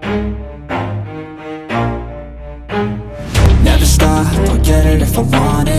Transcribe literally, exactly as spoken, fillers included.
Never stop, I'll get it if I want it.